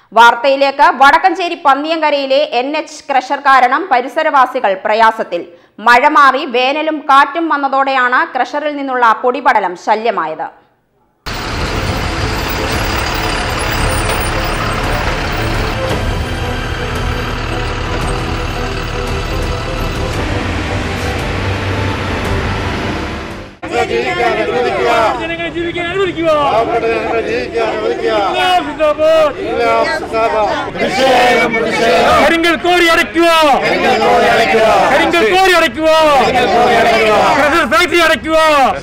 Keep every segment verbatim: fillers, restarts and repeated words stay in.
വാർത്തയിലേക്ക്. വടക്കഞ്ചേരി പന്നിയങ്കരയിലെ N H crusher കാരണം പരിസരവാസികൾ പ്രയാസത്തിൽ. മഴ മാറി വേനലും കാറ്റും വന്നതോടെയാണ് ക്രഷറിൽ നിന്നുള്ള പൊടിപടലം ശല്യമായത്. കരിങ്കൽ കോരി അടയ്ക്കുക, കരിങ്കൽ കോരി അടയ്ക്കുക, ഫാക്ടറി അടയ്ക്കുക.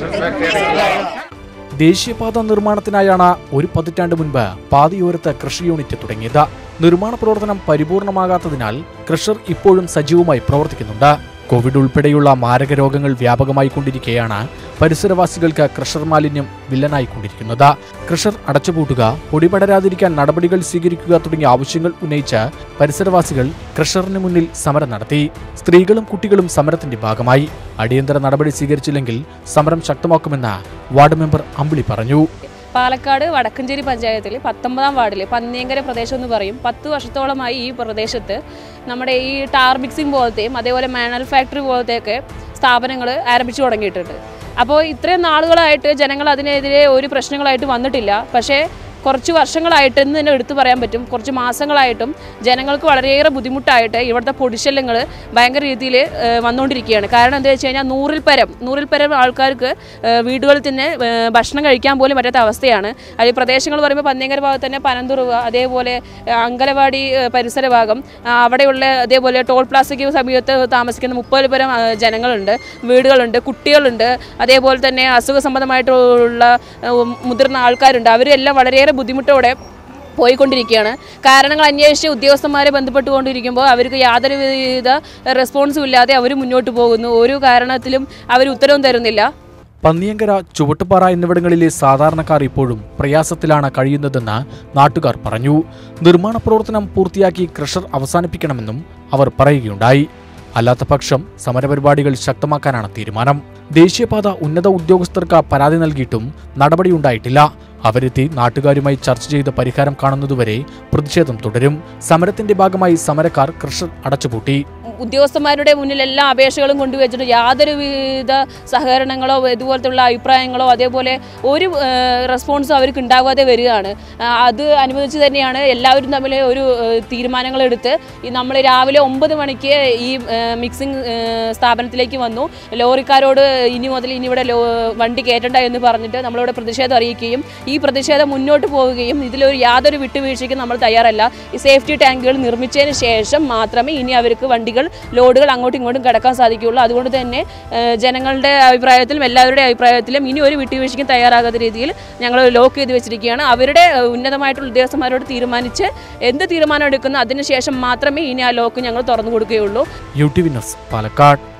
ദേശീയപാത നിർമ്മാണത്തിനായാണ് ഒരു പതിറ്റാണ്ട് മുൻപ് പാതയോരത്ത് കൃഷി യൂണിറ്റ് തുടങ്ങിയത്. നിർമ്മാണ പ്രവർത്തനം പരിപൂർണമാകാത്തതിനാൽ ക്രഷർ ഇപ്പോഴും സജീവമായി പ്രവർത്തിക്കുന്നുണ്ട്. കോവിഡ് ഉൾപ്പെടെയുള്ള മാരക രോഗങ്ങൾ വ്യാപകമായി കൊണ്ടിരിക്കെയാണ് പരിസരവാസികൾക്ക് ക്രഷർ മാലിന്യം വില്ലനായിക്കൊണ്ടിരിക്കുന്നത്. ക്രഷർ അടച്ചുപൂട്ടുക, പൊടിപടരാതിരിക്കാൻ നടപടികൾ സ്വീകരിക്കുക തുടങ്ങിയ ആവശ്യങ്ങൾ ഉന്നയിച്ച് പരിസരവാസികൾ ക്രഷറിന് മുന്നിൽ സമരം നടത്തി. സ്ത്രീകളും കുട്ടികളും സമരത്തിന്റെ ഭാഗമായി. അടിയന്തര നടപടി സ്വീകരിച്ചില്ലെങ്കിൽ സമരം ശക്തമാക്കുമെന്ന് വാർഡ് മെമ്പർ അമ്പിളി പറഞ്ഞു. പാലക്കാട് വടക്കഞ്ചേരി പഞ്ചായത്തിൽ പത്തൊമ്പതാം വാർഡിൽ പന്നിയങ്കര പ്രദേശം എന്ന് പറയും. പത്ത് വർഷത്തോളമായി ഈ പ്രദേശത്ത് നമ്മുടെ ഈ ടാർ മിക്സിംഗ് പോലത്തെയും അതേപോലെ മാനൽ ഫാക്ടറി പോലത്തെയൊക്കെ സ്ഥാപനങ്ങൾ ആരംഭിച്ചു തുടങ്ങിയിട്ടുണ്ട്. അപ്പോൾ ഇത്രയും നാളുകളായിട്ട് ജനങ്ങൾ അതിനെതിരെ ഒരു പ്രശ്നങ്ങളായിട്ട് വന്നിട്ടില്ല. പക്ഷേ കുറച്ച് വർഷങ്ങളായിട്ട് എന്ന് തന്നെ എടുത്തു പറയാൻ പറ്റും, കുറച്ച് മാസങ്ങളായിട്ടും ജനങ്ങൾക്ക് വളരെയേറെ ബുദ്ധിമുട്ടായിട്ട് ഇവിടുത്തെ പൊടിശല്യങ്ങൾ ഭയങ്കര രീതിയിൽ വന്നുകൊണ്ടിരിക്കുകയാണ്. കാരണം എന്താ വെച്ച് കഴിഞ്ഞാൽ നൂറിൽ പരം നൂറിൽ പരം ആൾക്കാർക്ക് വീടുകളിൽ തന്നെ ഭക്ഷണം കഴിക്കാൻ പോലും പറ്റാത്ത അവസ്ഥയാണ്. അതിൽ പ്രദേശങ്ങൾ പറയുമ്പോൾ പന്നിയങ്കര ഭാഗത്ത് തന്നെ പനന്തുറുവ, അതേപോലെ അങ്കലവാടി പരിസര ഭാഗം, അവിടെയുള്ള അതേപോലെ ടോൾ പ്ലാസയ്ക്ക് സമീപത്ത് താമസിക്കുന്ന മുപ്പത് പരം ജനങ്ങളുണ്ട്, വീടുകളുണ്ട്, കുട്ടികളുണ്ട്, അതേപോലെ തന്നെ അസുഖ സംബന്ധമായിട്ടുള്ള മുതിർന്ന ആൾക്കാരുണ്ട്. അവരെല്ലാം വളരെയേറെ ബുദ്ധിമുട്ടോടെ പോയിക്കൊണ്ടിരിക്കുകയാണ്. കാരണങ്ങൾ അന്വേഷിച്ച് ഉദ്യോഗസ്ഥന്മാരെ ബന്ധപ്പെട്ടുകൊണ്ടിരിക്കുമ്പോൾ അവർക്ക് യാതൊരുവിധ റെസ്പോൺസും ഇല്ലാതെ അവർ മുന്നോട്ട് പോകുന്നു. ഒരു കാരണത്തിലും അവർ ഉത്തരവും തരുന്നില്ല. പന്നിയങ്കര, ചുവട്ടുപാറ എന്നിവിടങ്ങളിലെ സാധാരണക്കാർ ഇപ്പോഴും പ്രയാസത്തിലാണ് കഴിയുന്നതെന്ന് നാട്ടുകാർ പറഞ്ഞു. നിർമ്മാണ പ്രവർത്തനം പൂർത്തിയാക്കി ക്രഷർ അവസാനിപ്പിക്കണമെന്നും അവർ പറയുകയുണ്ടായി. അല്ലാത്ത പക്ഷം സമരപരിപാടികൾ ശക്തമാക്കാനാണ് തീരുമാനം. ദേശീയപാത ഉന്നത ഉദ്യോഗസ്ഥർക്ക് പരാതി നൽകിയിട്ടും നടപടിയുണ്ടായിട്ടില്ല. അവരെത്തി നാട്ടുകാരുമായി ചർച്ച ചെയ്ത് പരിഹാരം കാണുന്നതുവരെ പ്രതിഷേധം തുടരും. സമരത്തിന്റെ ഭാഗമായി സമരക്കാർ ക്രഷർ അടച്ചുപൂട്ടി. ഉദ്യോഗസ്ഥന്മാരുടെ മുന്നിൽ എല്ലാ അപേക്ഷകളും കൊണ്ടുവച്ചിട്ട് യാതൊരുവിധ സഹകരണങ്ങളോ ഇതുപോലത്തുള്ള അഭിപ്രായങ്ങളോ അതേപോലെ ഒരു റെസ്പോൺസും അവർക്ക് ഉണ്ടാകാതെ വരികയാണ്. അത് അനുവദിച്ച് തന്നെയാണ് എല്ലാവരും തമ്മിൽ ഒരു തീരുമാനങ്ങളെടുത്ത് നമ്മൾ രാവിലെ ഒമ്പത് മണിക്ക് ഈ മിക്സിംഗ് സ്ഥാപനത്തിലേക്ക് വന്നു. ലോറിക്കാരോട് ഇനി മുതൽ ഇനി ഇവിടെ വണ്ടി കയറ്റണ്ട എന്ന് പറഞ്ഞിട്ട് നമ്മളിവിടെ പ്രതിഷേധം അറിയിക്കുകയും ഈ പ്രതിഷേധം മുന്നോട്ട് പോവുകയും ഇതിലൊരു യാതൊരു വിട്ടുവീഴ്ചയ്ക്കും നമ്മൾ തയ്യാറല്ല. ഈ സേഫ്റ്റി ടാങ്കുകൾ നിർമ്മിച്ചതിന് ശേഷം മാത്രമേ ഇനി അവർക്ക് വണ്ടികൾ ലോഡുകൾ അങ്ങോട്ടും ഇങ്ങോട്ടും കടക്കാൻ സാധിക്കുകയുള്ളൂ. അതുകൊണ്ട് തന്നെ ജനങ്ങളുടെ അഭിപ്രായത്തിലും എല്ലാവരുടെ അഭിപ്രായത്തിലും ഇനി ഒരു വിട്ടുവീഴ്ചയ്ക്കും തയ്യാറാകാത്ത രീതിയിൽ ഞങ്ങൾ ലോക്ക് ചെയ്ത് വെച്ചിരിക്കുകയാണ്. അവരുടെ ഉന്നതമായിട്ടുള്ള ഉദ്യോഗസ്ഥന്മാരോട് തീരുമാനിച്ച് എന്ത് തീരുമാനം എടുക്കുന്നു അതിനുശേഷം മാത്രമേ ഇനി ആ ലോക്ക് ഞങ്ങൾ തുറന്നു കൊടുക്കുകയുള്ളൂ. U T V news, Palakkad.